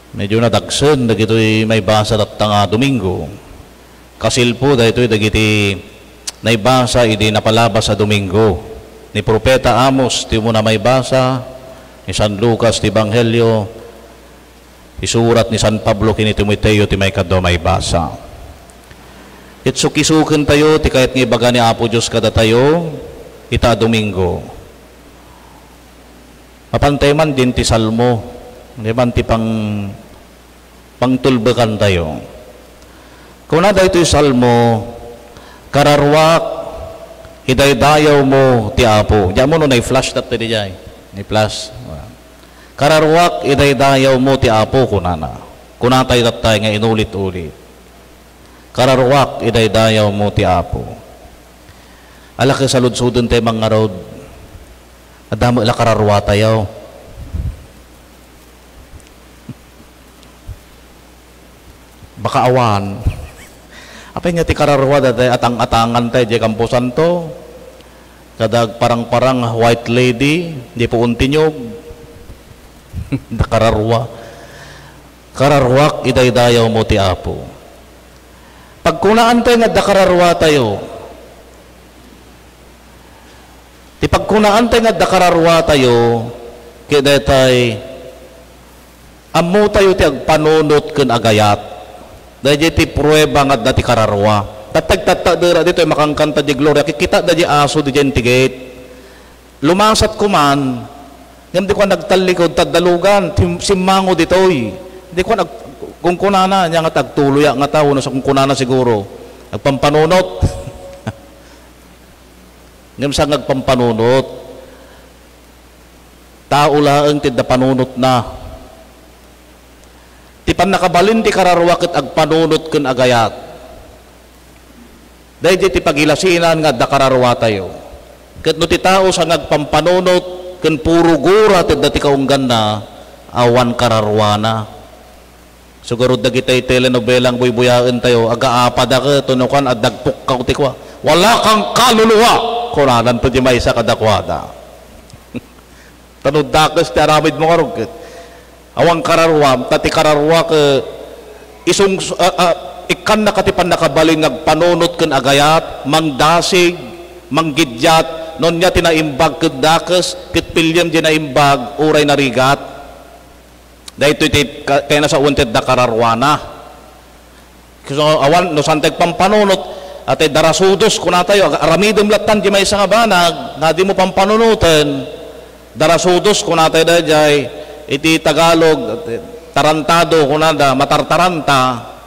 Medyo nadagsan, dagito'y may basa at nga Domingo. Kasilpo, dagito'y dagiti naibasa, idi napalabas sa Domingo. Ni Propeta Amos, ti mo na may basa, ni San Lucas, ti Ebanghelyo, isurat ni San Pablo, kini Timoteo, ti may kadwa may basa. Itsukisukin tayo, ti kahit nga ibaga ni Apo Diyos kada tayo, ita Domingo. Mapantay man din ti Salmo, di man ti pangtulbakan tayo. Kung na ito yung Salmo, kararwak, idaydayaw mo ti Apo. Diyan mo no, na-flash dat ti diyan. Ni-flash. Kararwak, idaydayaw mo ti Apo, kunana. Kunatay dat tayo nga inulit-ulit. Kararwak, idaydayaw mo ti Apo. Alaki sa ludsudon tayo mga road. Adamo ila kararwa tayo. Baka awan. Apa nga ti kararwa dati atang-atangan tayo di kampusan to. Kadag parang-parang white lady, di po untinyog. Kararwa. Kararwak, idaydayaw mo ti Apo. Pagkunaan tayo nga dakararwa tayo. Ti pagkunaan tayo nga dakararwa tayo, kaya datay, amo tayo ti agpanunot ken agayat. Dahil ti prueba nga dati kararwa. Tatagtatadera dito ay makangkanta di gloria. Kikita da di aso di dyan tigate. Lumasat ko man, hindi ko nagtalikod tadalugan, simango ditoy. Hindi ko kung kunana niya nga tagtuloy nga tao, no, sa kung kunana siguro, nagpampanunot. Ngayon sa nagpampanunot, tao laang tidda panunot na. Ti pan nakabalin ti kararwa ket agpanunot ken agayat. Dahil ti pagilasinan nga da kararwa tayo. Ket no ti tao sa nagpampanunot ken puro gura tidda ti kaunggan na awan kararwa na. Siguro dagitay telenobelang buybuyaen tayo agaapa da ket tunukan adagpok ka ti kwa. Wala kang kaluluwa. Kunanan to di may isa kadakwada. Tanud dakes ti aramid mo karugket. Awang kararwa, tati kararwa ke isung ikan na katipan nakabalin nagpanunot ken agayat, mangdasig, manggidyat, non niya tinaimbag ket dakes, ket pilyam di naimbag, uray narigat. Dahito iti kaya na sa wanted da kararwana. So awan no santeg pampanunot ate darasudos kuna tayo aramidem latan di may isa nga banag, nga di mo pampanunutan. Darasudos kuna tayo dayjay iti Tagalog, tarantado kunada, matartaranta.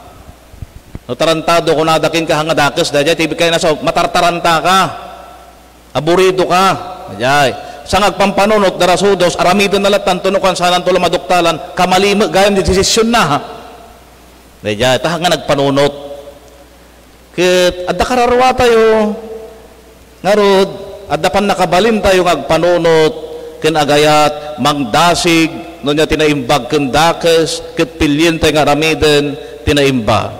No tarantado kunada kin ka hangadakes dayjay tibi kay nasa matartaranta ka. Aburido ka. Dayjay. Sa ngagpampanunot darasudos aramidon na latan tunukan sanan tulo maduktalan kamalime gayam di desisyon na. Dayjay ta nga nagpanunot. Ket adda kararwa tayo. Ngarod adda pan nakabalin tayo ngagpanunot ken agayat mangdasig no niya tinaimbag ken dakes ket pilyen tayo nga aramiden tinaimbag.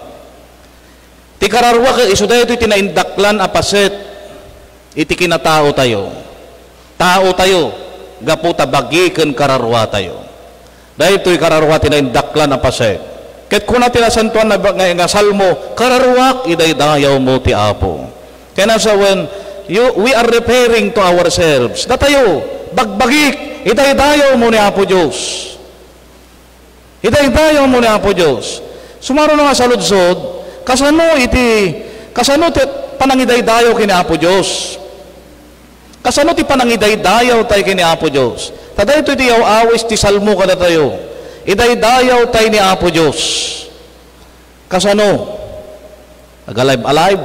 Ti kararwa ket isu dayo tinaindaklan apaset iti kinatao tayo. Tao tayo gapu tabagi ken kararwa tayo. Dahil ito'y kararwa tinaindaklan apaset. Ket kuna tinasantuan na nga salmo kararwak idaydayaw mo ti Apo. Kaya nasa when we are referring to ourselves na tayo bagbagik idaydayaw mo ni Apo Diyos. Idaydayaw mo ni Apo Diyos. Sumaro na nga sa ludsod, kasano ti panangidaydayaw kini Apo Diyos. Kasano ti panangidaydayaw tayo kini Apo Diyos. Taday ito iti awis ti salmo kada tayo. Idaydayaw tayo ni Apo Diyos. Kasano? Alive.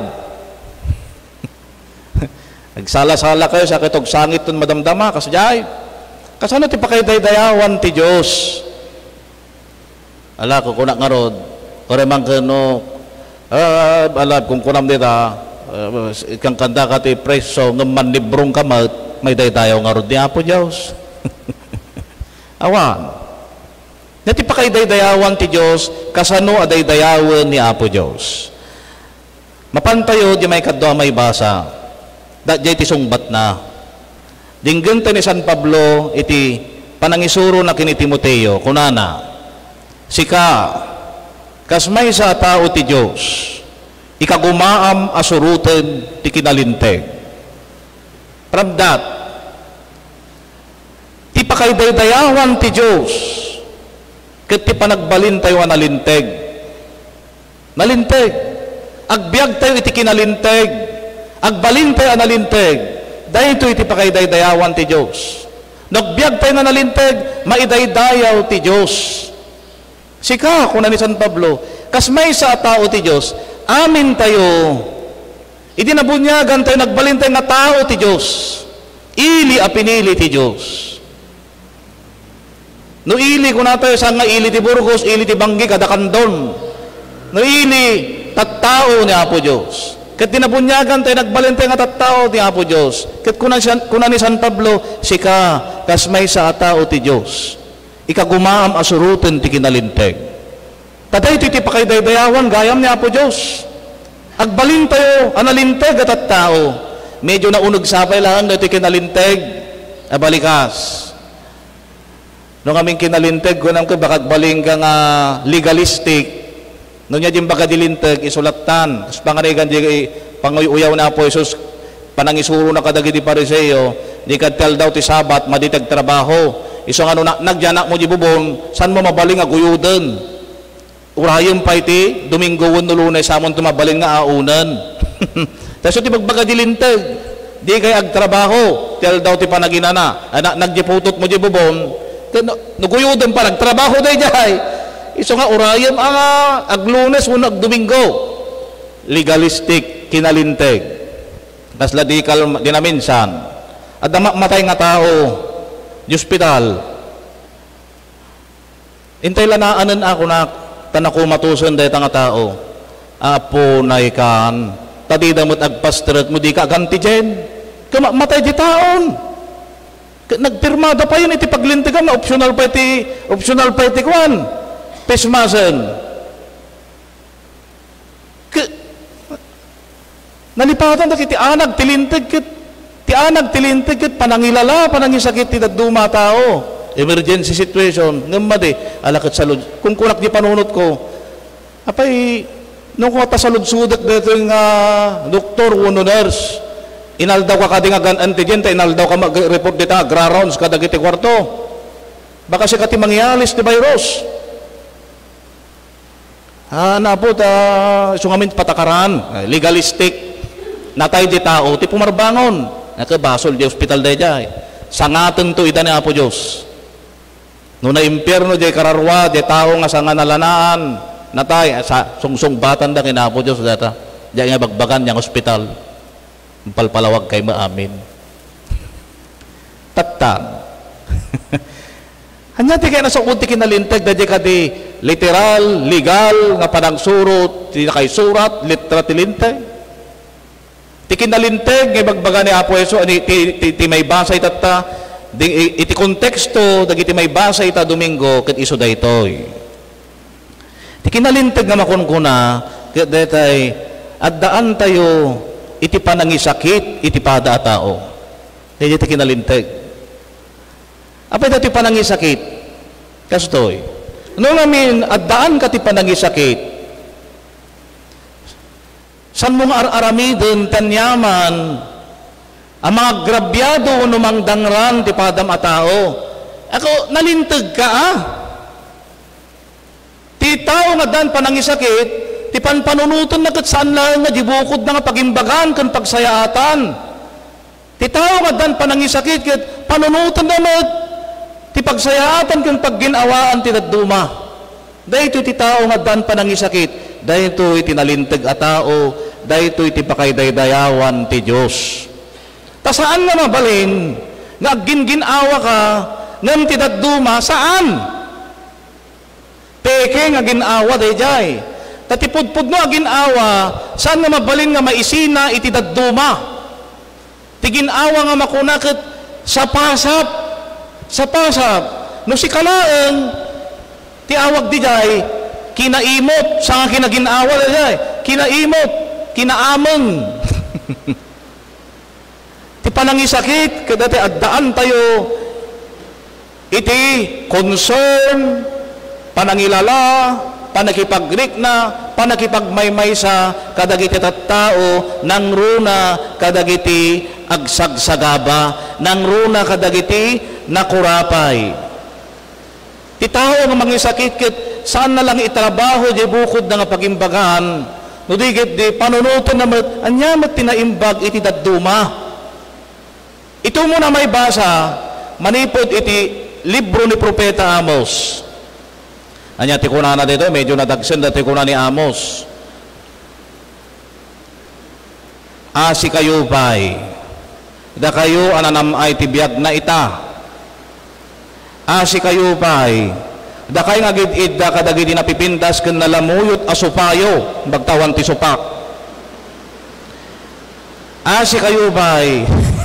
Nagsala-sala kayo sa kitog sangit ton madamdama kasadyay. Kasano ti pakidaydayawan ti Diyos. Ala ko kunak nga rod. Kore man kano alab kung kunam dita ikang kanda ka ti preso ng manlibrong kamat may daydayaw nga rod ni Apo Diyos. Awan. Nati pakidaydayawan ti Diyos kasano adaydayawan ni Apo Diyos. Mapantayo di may kadwa may basa. Dajay ti sungbat na. Dinggenta ni San Pablo iti panangisuro na kini Timoteo kunana. Sika, kasmay sa tao ti Diyos, ikagumaam asurutan ti kinalinteg. From that, ipakaydaydayawan ti Diyos, ket ti panagbalin tayo analinteg. Nalinteg. Agbiag tayo iti kinalinteg. Agbalin tayo analinteg. Dahito iti pakaydaydayawan ti Diyos. Nagbiag tayo na nalinteg, maidaydayaw ti Diyos. Sika, kuna ni San Pablo, kasmay sa tao ti Diyos, amin tayo. Iti nabunyagan tayo, nagbalin tayo nga tao ti Diyos. Ili a pinili ti Diyos. No ili kuna tayo sa nga ili ti Burgos, ili ti Banggi, kadakandon. No ili, tattao ni Apo Diyos. Kat dinabunyagan tayo, nagbalin tayo nga tattao ni Apo Diyos. Kat kuna ni San Pablo, sika, kasmay sa tao ti Diyos. Ikagumaam asurutin ti kinalinteg. Taday iti pakaydaydayawan, gayam ni Apo Diyos. Agbalin tayo, analinteg at tao. Medyo naunog sapay lang na iti kinalinteg, abalikas. Nung aming kinalinteg, kunam ko, baka baling ka nga legalistic. Nung niya din baka dilinteg, isulatan. Tapos pangarigan, panguyaw na po, Jesus, panangisuro na kadagi di Pariseo, di kadtal daw ti Sabat, maditag trabaho. Isang ano, nagyanak mo di bubon, saan mo mabaling nga guyudan? Urayang pa iti, Domingo 1 no Lunes, samon tumabaling nga aunan. Tapos iti magbaga dilinteg, di kay agtrabaho, tel daw ti panaginana, nagdiputot mo di bubon, naguyudan pa, nagtrabaho day jay. Iso nga urayam ag Lunes o Domingo. Legalistic, kinalinteg. Tas ladikal dinaminsan. At matay nga tao, di ospital. Intay lanaanan ako na tanako matuson dahi nga tao. Apo na ikan, tadida mo't agpastret mo di ka ganti dyan. Matay di taon. Nagpirmada pa yun iti paglintigan na optional pa iti kwan. Pesmasen. Nalipatan na kiti anag tilintig kit panangilala, panangisakit ti daduma tao. Emergency situation. Ngamad alakit salud. Kung kunak di panunot ko, apay, nung kuwata salud-sudak dito yung doktor, uno nurse, inaldaw ka kading agan antigen, inaldaw ka mag-report dito, gra-rounds ka dagiti kwarto. Baka siya kati mangyalis di virus. Napot, sungamin patakaran, legalistic, natay di tao, ti pumarbangon. Nakabasol di hospital day jay. Sangaten to ita ni Apo Diyos. No na impyerno di kararwa, di tao nga sanga nalanaan, natay, sa sungsung-batan da kina Apo Diyos data. Di nga bagbagan niyang hospital. Palpalawag kay maamin. Tatang. Hanya ti kaya nasa kunti kinalintag, da di ka di literal, legal, nga panangsurot, ti nakay surat, litra tilintag. Ti kinalinteg, ngay bagbaga ni Apo Yesu, ti may basa itata, iti konteksto, dagiti may basa ita Domingo, ket iso daytoy. Ti kinalinteg nga makunkuna, ket daytay, addaan tayo, iti panangisakit, iti pada tao. Daytoy ti kinalinteg. Apay dati panangisakit, kastoy. Nung namin, addaan ka ti panangisakit, san mong aramidon tanyaman ang mga grabyado numang dangran ti padam a tao. Ako, nalintag ka Ti tao nga dan panangisakit, ti panpanunutan na kat saan lang nga dibukod na nga pagimbagan kan pagsayaatan. Ti tao nga dan panangisakit, kat panunutan na mat, ti pagsayaatan kan pagginawaan ti daduma. Dahito ti tao nga dan panangisakit, dahito iti nalintag a tao, dahito iti pakaydaydayawan ti Diyos. Ta saan nga mabalin, nga ginginawa ka, ngam ti daduma, saan? Peke nga ginawa dayjay. Ta ti pudpud no ginawa, saan nga mabalin nga maisina iti daduma? Ti ginawa nga makunakit sa pasap, no si kalaeng, ti awag di jay, kinaimot, sa nga kinaginawa di jay, kinaimot, kinaamon. Ti panangisakit, kada ti addaan tayo, iti concern, panangilala, panakipagrik na, panakipagmaymay sa kadagiti tattao, nang runa kadagiti agsagsagaba, nang runa kadagiti nakurapay. Ti tao nga mangisakit ket saan na lang itrabaho di bukod na nga pagimbagan, no digit di panunutan na anya mat tinaimbag iti dadduma. Ito muna may basa, manipod iti libro ni Propeta Amos. Anya ti kuna na dito, medyo nadagsen dati kuna ni Amos. Asi kayo bay, da kayo ananamay ti biag na ita. Asi kayo bay, da kayo ngagid da kadagidi napipintas ken nalamuyot asupayo, bagtawan ti supak. Asi kayo bay,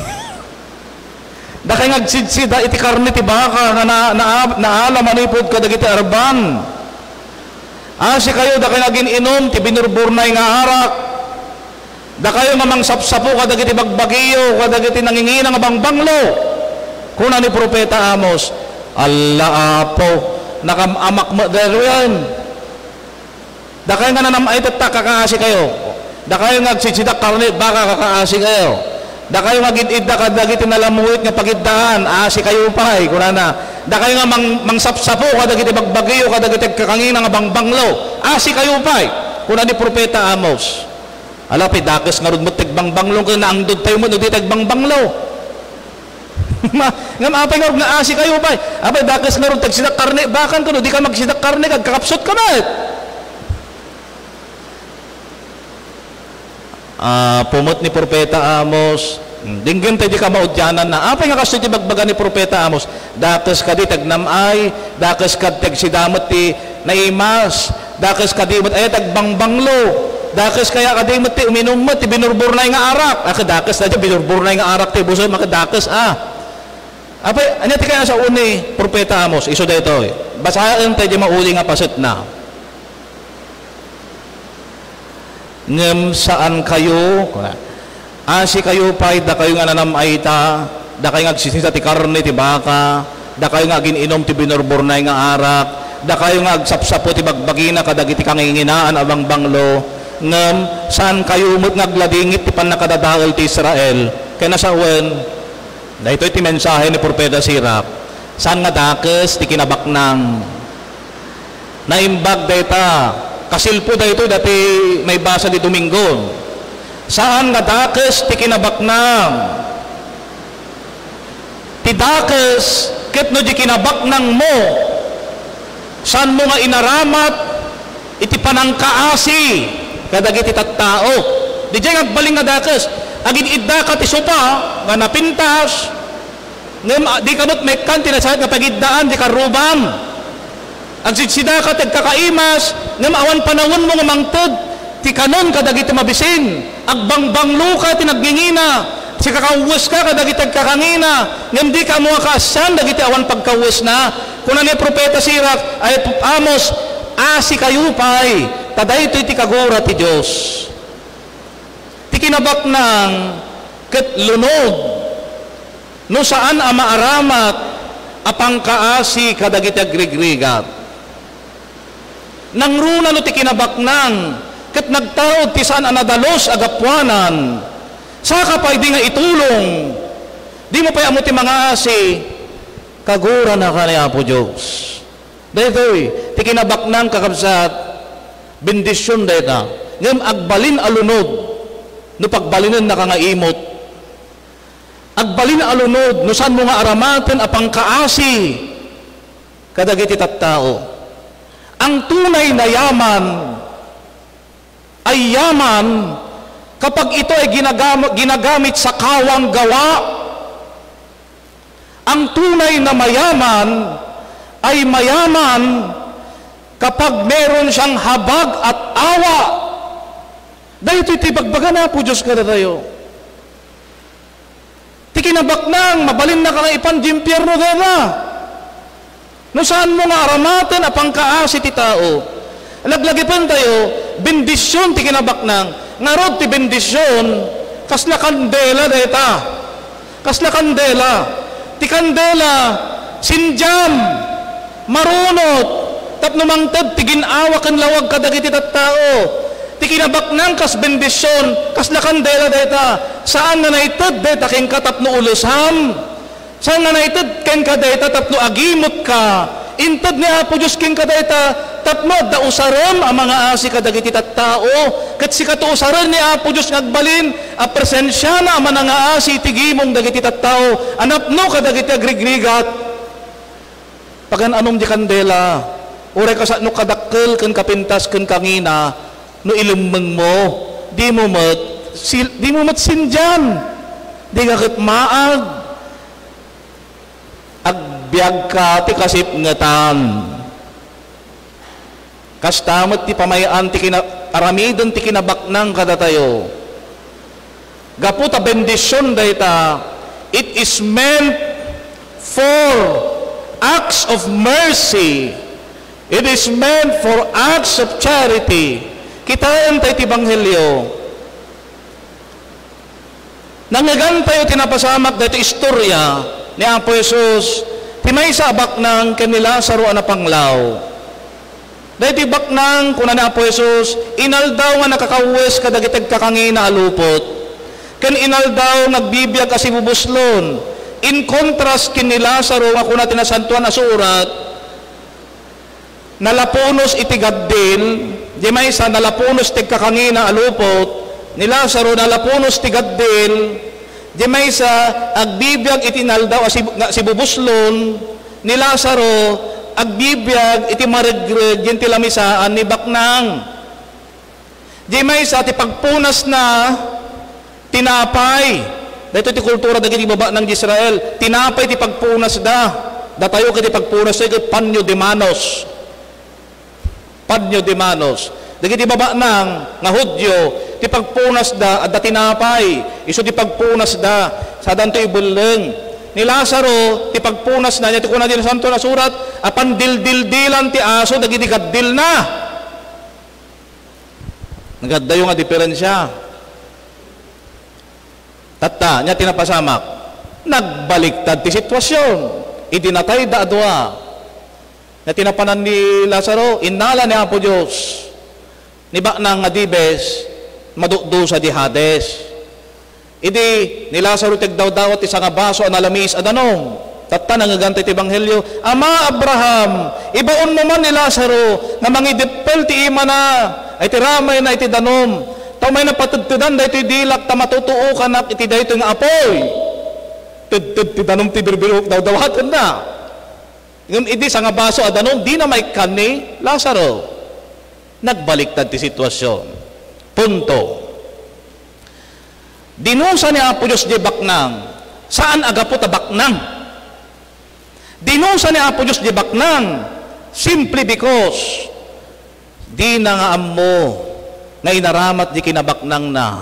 da kayo ngagsidsida iti karne ti baka nga naala manipod kadagiti arban. Asi kayo da kayo naging inom ti binurburnay nga arak. Da kayo mamang sapsapo kadagiti bagbagiyo kadagiti nangingina nga bangbanglo. Kuna ni Propeta Amos, Allah apo nakamamak mo dero yan. Da kayo nga nanamay tatta kakaasi kayo. Da kayo ngagsidsida karne baka kakaasi kayo. Da kayo magid-id da kadagiti nalamuit nga pagidaan, asi kayo pay kunana. Da kayo nga mangsapsapo kadagiti bagbagiyo kadagiti kakangina nga bangbanglo, asi kayo pay. Kuna ni Propeta Amos. Ala pay dakes nga rud mo tigbangbanglo ken naangdod tayo mo di tigbangbanglo. Ngam apay nga asi kayo pay. Apay dakes nga rud tagsidak karne bakan kuno di ka magsidak karne kag kakapsot ka met. Pumot ni Propeta Amos, dinggin tayo di ka maudyanan na apay nga kaso ti bagbaga ni Propeta Amos, dakes ka di tagnamay, dakes ka tagsidamot ti naimas, dakes ka di ay tagbangbanglo, dakes kaya ka di ti uminom mo ti binurburnay nga arak, dakes na di binurburnay nga arak ti buso makadakes apay anya ti kaya sa uni Propeta Amos iso dayto basahin tayo di mauli nga paset na. Ngem saan kayo, asi kayo pay, da kayo nga nanamaita, da kayo nga agsisisa ti karne ti baka, da kayo nga gininom ti binurburnay nga arak, da kayo nga agsapsapo ti bagbagina kadagiti kanginginaan abang banglo. Ngem saan kayo umot ngagladingit ti panakadadaol ti Israel, kaya nasawen, da ito ti mensahe ni Propeta Sirach, saan nga dakes ti kinabaknang, naimbag dayta, kasilpo da ito dati may basa di Domingo. Saan nga dakes ti kinabaknang? Ti dakes ket no di kinabaknang mo. Saan mo nga inaramat iti panangkaasi kadagiti tattao. Di jay agbaling nga dakes. Agin idda ka ti sopa nga napintas. Ngem di kanot mekkan tinasayat nga pagiddaan di karuban. Ang sidsida ka tagkakaimas, ngam awan panawon mo nga mangtod, ti kanon kadagiti mabisin, agbangbanglo ka tinaggingina, si kakawus ka kadagiti tagkakangina, ngam di ka mo kaasan, dagiti awan pagkawus na, kuna ni Propeta Sirach, ay Amos, asi kayo pay, taday ito'y ti kagura ti Diyos. Ti kinabaknang, ket lunod, no saan amaaramat, apang kaasi kadagiti agrigrigat. Nang runa no ti kinabaknang, ket nagtaod ti saan anadalos agapwanan, saka pay di nga itulong, di mo pay amo ti mga asi, kagura na ka ni Apo Diyos. Daytoy, ti kinabaknang kakabsat, bendisyon dayta, ngem agbalin alunod, no pagbalinan na ka nga imot, agbalin alunod, no saan mo nga aramaten apang kaasi, kadagiti tattao. Ang tunay na yaman ay yaman kapag ito ay ginagamit sa kawang gawa. Ang tunay na mayaman ay mayaman kapag meron siyang habag at awa. Dahil ito'y tibagbaga na po Diyos kada tayo. Ti kinabaknang mabalin na ka nga ipanjimpyerno dena. No saan mo nga aramaten apang kaasi ti tao. Laglagipan tayo, bendisyon ti kinabaknang. Ngarod ti bendisyon, kasla kandela deta. Kasla kandela. Ti kandela, sinjam, marunot, tapno mangted ti ginawa ken lawag kadagiti tattao. Ti kinabaknang kas bendisyon, kas nakandela dayta. Saan nga naited dayta ken katapno ulusam? Saan nga naited ken kadayta tapno agimot ka? Inted ni Apo Diyos ken kadayta tapno da usaram ang mga asi kadagiti tattao. Ket si katuusaran ni Apo Diyos ngagbalin a presensya na ang mga asi tigimong dagiti tattao. Anapno kadagiti agrigrigat. Pagan anom di kandela. Uray ka sa no kadakkel ken kapintas ken kangina no ilumeng mo. Di mo mat sinjan. Di ka ket maag. Agbiag ka ti kasipngetan. Kastamot ti pamayaan ti aramidon ti kinabaknang kadatayo. Gaputa bendisyon dayta, it is meant for acts of mercy. It is meant for acts of charity. Kitaan tayo ti Ebanghelyo. Nangagantay o tinapasamak dayto istorya ni Apo Jesus, ti may sa baknang kanila sa ruan na panglaw. Dahil ti baknang kuna ni Apo Jesus, inaldaw nga nakakawes kadagitag kakangina alupot. Ken inaldaw nagbibiyag kasi bubuslon. In contrast kin nila sa ruan kuna tinasantuan na surat, nalapunos iti gaddil, di may sa nalapunos ti kakangina alupot, nila sa ruan nalapunos ti gaddil, di may sa agbibiyag itinaldaw si bubuslon ni Lazaro agbibiyag iti maregreg yen ti lamisaan ni baknang. Di may sa ti pagpunas na tinapay. Dito ti kultura dagiti baba ng Israel. Tinapay ti pagpunas da. Datayo kiti pagpunas iti panyo de manos. Panyo de manos. Dagiti baba ng nga Hudyo ti pagpunas da at da tinapay. Isu ti pagpunas da sa danto ibuleng. Ni Lazaro ti pagpunas na niya ti kuna din santo na surat apan dildildilan ti aso dagiti gaddil na. Nagaddayo nga diferensya. Tatta niya tinapasamak. Nagbaliktad ti sitwasyon. Idinatay da adwa. Na tinapanan ni Lazaro innala ni Apo Dios. Ni baknang nga dibes madukdo sa di Hades. Idi ni Lazaro tigdaw-dawat isa nga baso analamis adanong. Tatta nangagantay ti Ebanghelyo, Ama Abraham, ibaon mo man ni Lazaro na mangidipel ti ima na ay ti ramay na iti danom. Taw may napatudtudan da iti dilak ta matutuo kanak iti dayto nga apoy. Tudtud ti danom ti birbirok daw-dawatan na. Ngem idi sa nga baso adanong di na may kan ni Lazaro. Nagbaliktad ti sitwasyon. Punto. Dinusa ni Apo Diyos di baknang. Saan agapo ta baknang? Dinusa ni Apo Diyos di baknang. Simply because di na nga ammo nga inaramat di kinabaknang na.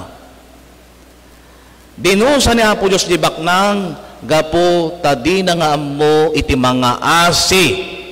Dinusa ni Apo Diyos di baknang gapo ta di na nga ammo iti mga asi.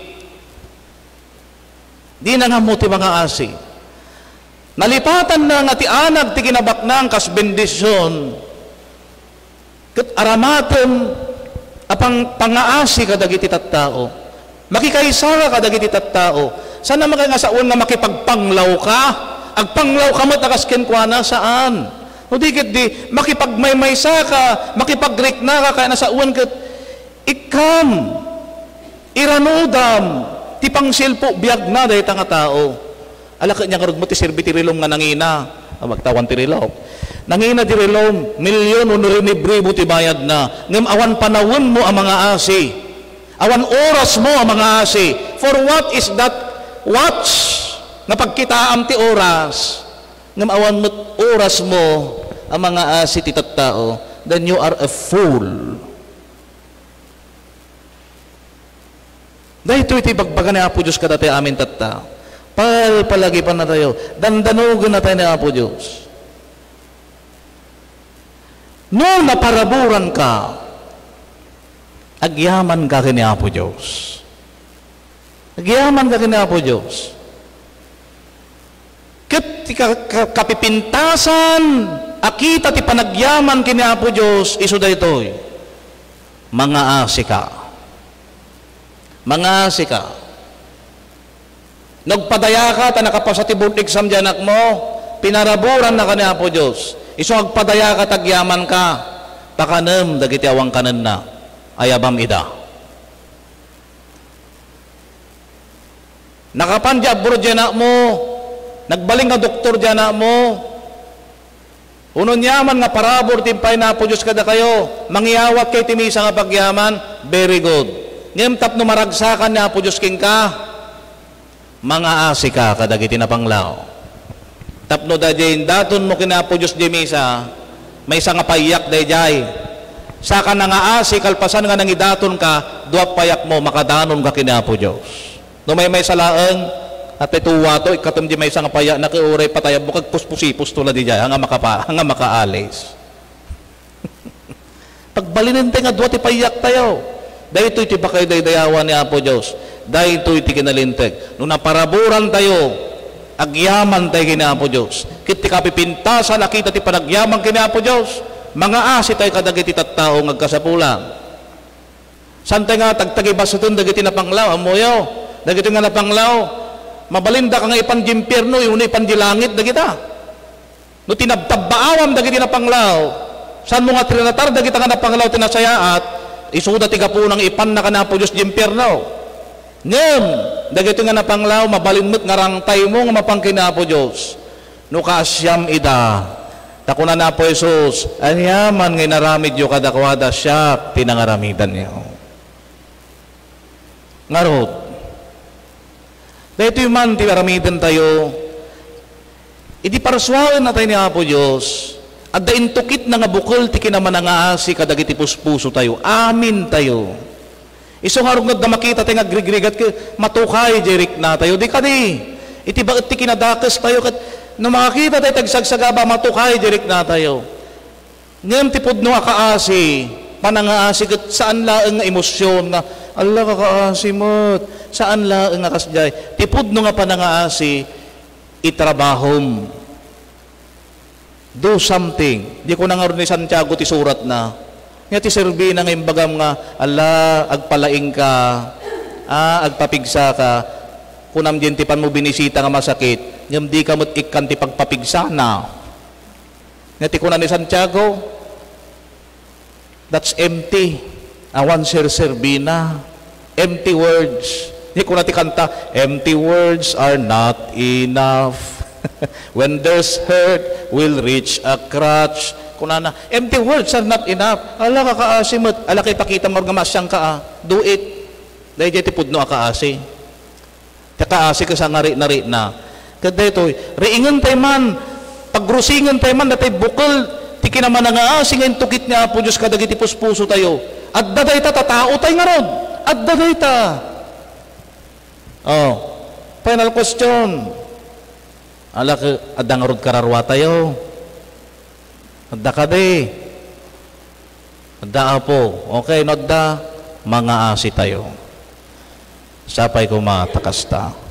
Di na nga ammo iti mga asi. Nalipatan na nga ti anag ti kinabaknang kas bendisyon ket aramaten apang pangaasi kadagiti tattao. Makikaisa ka kadagiti tattao. Sana makangasaon nga makipagpanglaw ka? Agpanglaw ka mo takas kenkwana saan? O dikit di makipagmaymaysa ka, makipagrikna ka kaya nasaon ket ikam iranudam ti pangsilpo biag na dayta nga tao. Alakit niya karod mo ti sirbi ti rilom nga nangina. Magtawan ti rilom. Nangina ti rilom, milyon o nurinibribo ti bayad na. Ngem awan panawon mo ang mga asi. Awan oras mo ang mga asi. For what is that watch? Na pagkitaam ti oras. Ngem awan mo oras mo ang mga asi ti tattao. Then you are a fool. Dahito iti bagbaga ni Apo Diyos kadati amin tattao. Palagi pa na tayo. Dandanugan na tayo ni Apo Diyos. No naparaburan ka, agyaman ka kini Apo Diyos. Agyaman ka kini Apo Diyos. Ket kapipintasan, akita ti panagyaman kini Apo Diyos, iso daytoy. Mga asi ka. Mga asi ka. Nagpadaya ka, ta nakapasa ti board exam dyan anak mo, pinaraburan na ka ni Apo Diyos. Iso agpadaya ka, tagyaman ka, takanam, dagiti awang kanan na, ayabam ida. Nakapandya abroad dyan anak mo, nagbaling nga doktor dyan anak mo, unon yaman nga parabor, timpay na Apo Diyos kada kayo, mangyawat kay timisa nga pagyaman, very good. Ngayon tap no maragsakan ni Apo Diyos king ka, mga asi ka kadagiti na panglaw. Tapno da jayin daton mo kinapo Diyos di misa, may isang payak da jay. Saka na nga asi kalpasan nga nangidaton ka, duwap payak mo makadanon ka kinapo Diyos. No may salaeng at ituwa to ikatum di may isang payak na kiuray patayab mo kag puspusipus tula di jay hanga makaalis. Pagbalinin tayo nga duwat ipayak tayo. Dahito iti bakay daydayawan ni Apo Diyos. Dahito iti kinalintek. Nung naparaburan tayo, agyaman tayo kini Apo Diyos. Kiti kapipintasan, nakita ti panagyaman kini Apo Diyos. Mga asi tayo kadagiti tattao ngagkasapulang. San tayo nga tagtagibasutun dagiti napanglaw, amoyo. Dagiti nga napanglaw, mabalinda ka nga ipanjimpirno, yung ipanjilangit dagita. No tinabtabbaawam dagiti napanglaw, san mo nga trinatar dagita nga napanglaw tinasayaat, isuda tiga po nang ipan na ka na po Diyos jimpirno. Ngayon, dagito nga napanglaw, mabalimot nga rangtay mo nga mapangkina po Diyos. No kaasyam ida, takuna na po Jesus, anyaman ngay naramid yo kadakwada siya, pinangaramidan niyo. Ngarot, dahito yung man, tinaramidan tayo, idi paraswain na tayo ni Apo Diyos, at daintukit na nga bukol, tiki naman nga asi, kadagiti puspuso tayo, amin tayo. Isong harong na makita tayo nga grigrigat matukay jerik na tayo di kadi iti bakit ti kinadakas tayo kat no makakita tayo tagsagsagaba matukay jerik na tayo ngayon tipod no akaasi panangaasi kat saan laeng nga emosyon nga Allah kakaasi mo saan laeng nga kasjay tipod no nga panangaasi itrabahom do something di ko na nga rin ni Santiago ti surat na nga ti serbi na ngayon bagam nga ala agpalaing ka agpapigsa ka kunam din tipan mo binisita nga masakit ngam di ka mo't ikan ti pagpapigsa na nga ti kunan ni Santiago that's empty awan serbi na empty words di kunan ti kanta empty words are not enough when there's hurt we'll reach a crutch kunana, empty words are not enough. Ala kakaasimot. Ala kay pakita mo nga masyang ka. Do it. Dahil dyan tipudno akaasi. Kakaasi ka sa nari na. Kada ito, riingan tayo man, pagrusingan tayo man, natay bukal, tiki naman nga asi, ngayon tukit niya po Diyos kadagiti puspuso tayo. At daday ta, tatao tayo nga ron. At daday ta. Oh, final question. Ala ka, adang rod kararwa tayo. Adda ka di. Adda po. Okay, nodda. Mga asi tayo. Sapay ko matakasta.